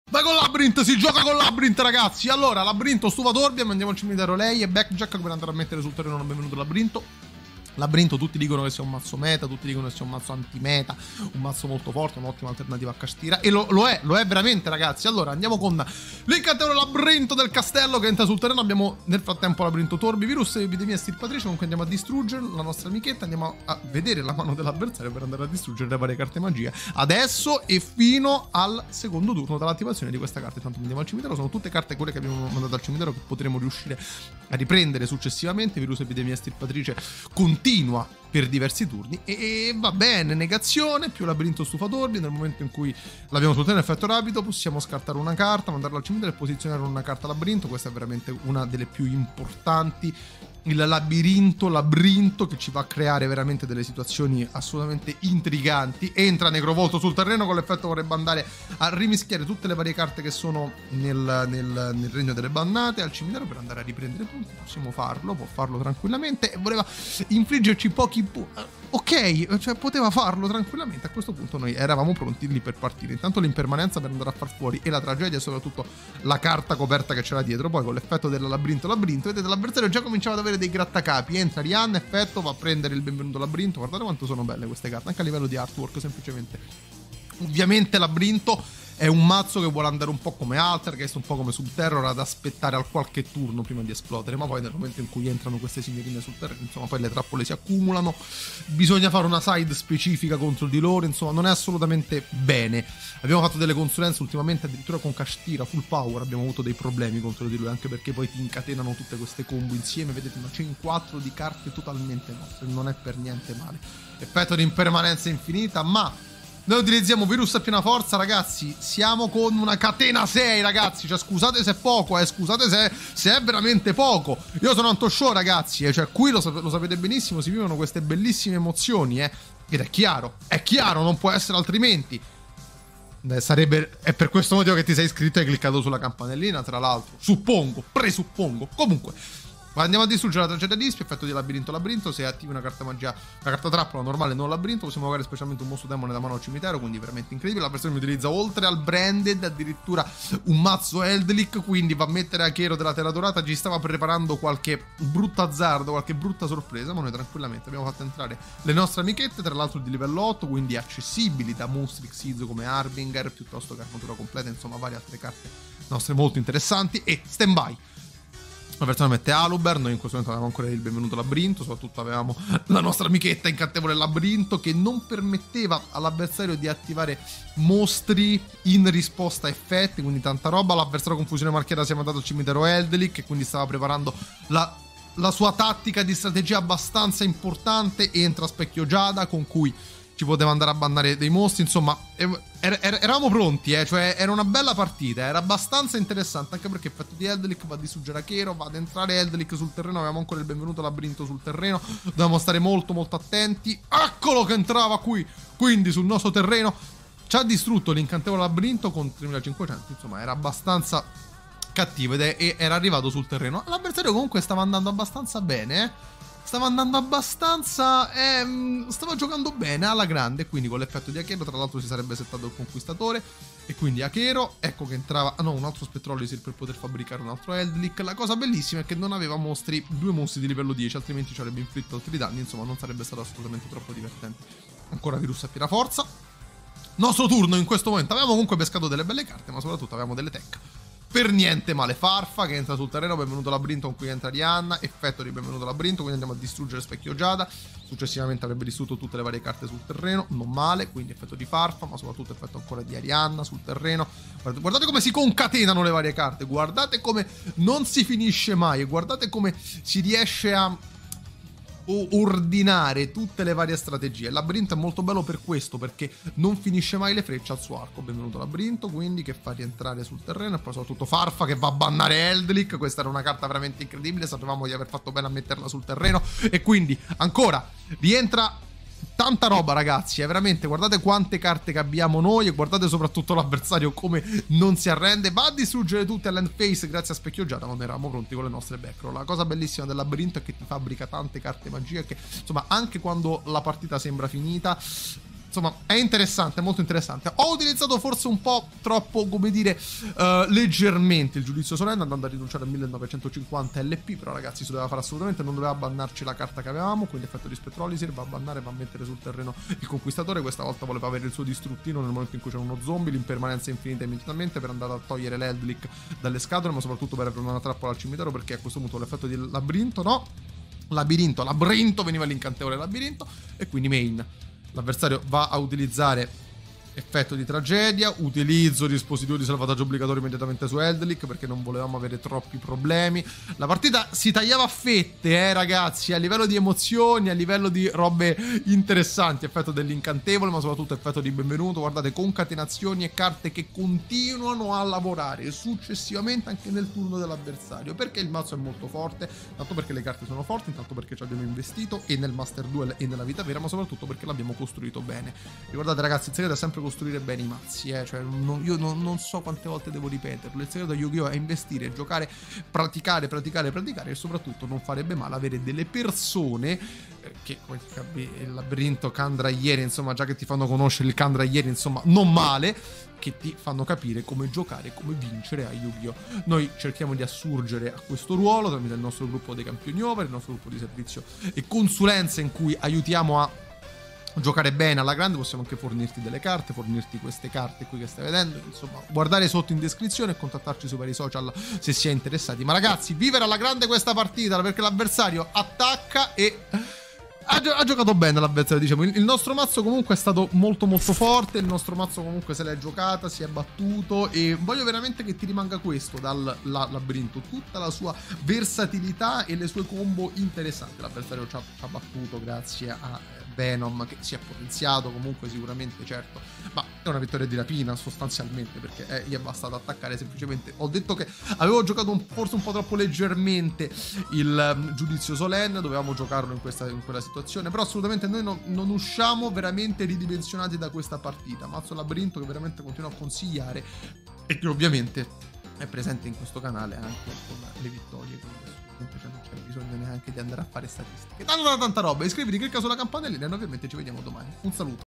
Vai con Labyrinth, si gioca con Labyrinth, ragazzi. Allora, Labyrinth, stufa Torbjorn, andiamo al cimitero lei e Backjack per andare a mettere sul terreno un benvenuto Labyrinth. Labyrinth tutti dicono che sia un mazzo meta, tutti dicono che sia un mazzo anti-meta, un mazzo molto forte, un'ottima alternativa a Kashtira. E lo è veramente, ragazzi. Allora, andiamo con l'incantevole Labyrinth del castello che entra sul terreno. Abbiamo nel frattempo Labyrinth Torbi, virus, epidemia estirpatrice. Comunque andiamo a distruggere la nostra amichetta, andiamo a vedere la mano dell'avversario per andare a distruggere le varie carte magia. Adesso e fino al secondo turno dall'attivazione di questa carta. Intanto andiamo al cimitero, sono tutte carte quelle che abbiamo mandato al cimitero che potremo riuscire a riprendere successivamente. Virus, epidemia estirpatrice continua per diversi turni e va bene, negazione più Labirinto stufa Torbjorn. Nel momento in cui l'abbiamo sul terreno effetto rapido possiamo scartare una carta, mandarla al cimitero e posizionare una carta Labirinto. Questa è veramente una delle più importanti, il labirinto che ci va a creare veramente delle situazioni assolutamente intriganti. Entra Negrovolto sul terreno, con l'effetto vorrebbe andare a rimischiare tutte le varie carte che sono nel regno delle bannate al cimitero per andare a riprendere punti. Possiamo farlo, può farlo tranquillamente e voleva infliggerci pochi punti. Ok, cioè poteva farlo tranquillamente. A questo punto noi eravamo pronti lì per partire. Intanto l'impermanenza per andare a far fuori e la tragedia, soprattutto la carta coperta che c'era dietro. Poi con l'effetto del labirinto, vedete l'avversario già cominciava ad avere dei grattacapi. Entra Rihanna, effetto, va a prendere il benvenuto labirinto. Guardate quanto sono belle queste carte, anche a livello di artwork semplicemente. Ovviamente labirinto è un mazzo che vuole andare un po' come Altergeist, un po' come Subterror, ad aspettare al qualche turno prima di esplodere, ma poi nel momento in cui entrano queste signorine sul terreno, insomma, poi le trappole si accumulano, bisogna fare una side specifica contro di loro, insomma, non è assolutamente bene. Abbiamo fatto delle consulenze ultimamente, addirittura con Kashtira full power abbiamo avuto dei problemi contro di lui, anche perché poi ti incatenano tutte queste combo insieme, vedete una chain 4 di carte totalmente nostre, non è per niente male. Effetto di impermanenza infinita, ma noi utilizziamo virus a piena forza, ragazzi. Siamo con una catena 6, ragazzi. Cioè, scusate se è poco, scusate se è veramente poco. Io sono Antoshow, ragazzi. Cioè, qui lo sapete benissimo, si vivono queste bellissime emozioni, Ed è chiaro, non può essere altrimenti. È per questo motivo che ti sei iscritto e hai cliccato sulla campanellina, tra l'altro. Presuppongo. Comunque, andiamo a distruggere la tragedia di Ispi, effetto di labirinto. Se attivi una carta magia, una carta trappola normale, non labirinto, possiamo avere specialmente un mostro demone da mano al cimitero, quindi veramente incredibile. La versione mi utilizza oltre al branded addirittura un mazzo Eldlik, quindi va a mettere Akero della Terra Dorata. Ci stava preparando qualche brutto azzardo, qualche brutta sorpresa, ma noi tranquillamente abbiamo fatto entrare le nostre amichette, tra l'altro di livello 8, quindi accessibili da mostri Xyz come Harbinger, piuttosto che armatura completa, insomma varie altre carte nostre molto interessanti. E stand by. La versione mette Aluber, noi in questo momento avevamo ancora il benvenuto labirinto, soprattutto avevamo la nostra amichetta incantevole labirinto che non permetteva all'avversario di attivare mostri in risposta a effetti, quindi tanta roba. L'avversario confusione marchiata si è mandato al cimitero Eldlik e quindi stava preparando la sua tattica di strategia abbastanza importante. Entra Specchio Giada con cui ci poteva andare a bannare dei mostri, insomma eravamo pronti, cioè era una bella partita, era abbastanza interessante, anche perché effetto di Eldlik va a distruggere Akero, va ad entrare Eldlik sul terreno, avevamo ancora il benvenuto labirinto sul terreno, dovevamo stare molto attenti. Eccolo che entrava qui, quindi sul nostro terreno, ci ha distrutto l'incantevole labirinto con 3500, insomma era abbastanza cattivo ed era arrivato sul terreno. L'avversario comunque stava andando abbastanza bene, stava giocando bene alla grande, quindi con l'effetto di Akero, tra l'altro si sarebbe settato il conquistatore e quindi Akero, ecco che entrava, un altro Spectrolysis per poter fabbricare un altro Eldlik. La cosa bellissima è che non aveva due mostri di livello 10, altrimenti ci avrebbe inflitto altri danni, insomma non sarebbe stato assolutamente troppo divertente. Ancora virus a piena forza. Nostro turno in questo momento, avevamo comunque pescato delle belle carte, ma soprattutto avevamo delle tech per niente male. Farfa che entra sul terreno, benvenuto labirinto con cui entra Rihanna, effetto di benvenuto labirinto, quindi andiamo a distruggere Specchio Giada. Successivamente avrebbe distrutto tutte le varie carte sul terreno, non male, quindi effetto di Farfa, ma soprattutto effetto ancora di Arianna sul terreno. Guardate come si concatenano le varie carte, guardate come non si finisce mai, e guardate come si riesce a ordinare tutte le varie strategie. Il labirinto è molto bello per questo, perché non finisce mai le frecce al suo arco. Benvenuto labirinto, quindi, che fa rientrare sul terreno, e poi soprattutto Farfa che va a bannare Eldlik. Questa era una carta veramente incredibile, sapevamo di aver fatto bene a metterla sul terreno, e quindi ancora rientra tanta roba, ragazzi, veramente, guardate quante carte che abbiamo noi e guardate soprattutto l'avversario come non si arrende, va a distruggere tutte all'end phase grazie a Specchio Giada. Non eravamo pronti con le nostre backroll. La cosa bellissima del labirinto è che ti fabbrica tante carte magie che, insomma, anche quando la partita sembra finita, insomma è interessante, molto interessante. Ho utilizzato forse un po' troppo, come dire, leggermente il giudizio solenne, andando a rinunciare a 1950 LP, però ragazzi si doveva fare assolutamente, non doveva bannarci la carta che avevamo, quindi effetto di Spettrolisir, va a bannare, va a mettere sul terreno il conquistatore, questa volta voleva avere il suo distruttino nel momento in cui c'era uno zombie, l'impermanenza infinita immediatamente per andare a togliere l'Eldlick dalle scatole, ma soprattutto per aprire una trappola al cimitero, perché a questo punto l'effetto di labirinto, no, labirinto, veniva l'incantevole labirinto, e quindi main. L'avversario va a utilizzare effetto di tragedia, utilizzo dispositivo di salvataggio obbligatorio immediatamente su Eldlick perché non volevamo avere troppi problemi. La partita si tagliava a fette, ragazzi, a livello di emozioni, a livello di robe interessanti, effetto dell'incantevole, ma soprattutto effetto di benvenuto. Guardate, concatenazioni e carte che continuano a lavorare successivamente anche nel turno dell'avversario, perché il mazzo è molto forte, tanto perché le carte sono forti, intanto perché ci abbiamo investito e nel Master Duel e nella vita vera, ma soprattutto perché l'abbiamo costruito bene. Ricordate ragazzi, il segreto è sempre costruire bene i mazzi, cioè io non so quante volte devo ripeterlo. Il segreto di Yu-Gi-Oh! È investire, giocare, praticare e soprattutto non farebbe male avere delle persone che, come il labirinto Candraieri, insomma, già che ti fanno conoscere il Candraieri, insomma, non male, che ti fanno capire come giocare, come vincere a Yu-Gi-Oh! Noi cerchiamo di assurgere a questo ruolo tramite il nostro gruppo dei campioni over, il nostro gruppo di servizio e consulenza in cui aiutiamo a giocare bene alla grande. Possiamo anche fornirti delle carte, fornirti queste carte qui che stai vedendo, insomma guardare sotto in descrizione e contattarci sui vari social se si è interessati. Ma ragazzi, vivere alla grande questa partita, perché l'avversario attacca e ha giocato bene l'avversario, diciamo. Il nostro mazzo comunque è stato molto forte, il nostro mazzo comunque se l'è giocata, si è battuto, e voglio veramente che ti rimanga questo dal labirinto, tutta la sua versatilità e le sue combo interessanti. L'avversario ci ha battuto grazie a Venom, che si è potenziato comunque sicuramente, certo, ma è una vittoria di rapina sostanzialmente, perché gli è bastato attaccare semplicemente. Ho detto che avevo giocato forse un po' troppo leggermente il giudizio solenne, dovevamo giocarlo in quella situazione, però assolutamente noi non usciamo veramente ridimensionati da questa partita. Mazzo labirinto che veramente continuo a consigliare e che ovviamente è presente in questo canale anche con le vittorie, quindi cioè non c'è bisogno neanche di andare a fare statistiche. Tanta roba, iscriviti, clicca sulla campanellina e ovviamente ci vediamo domani. Un saluto.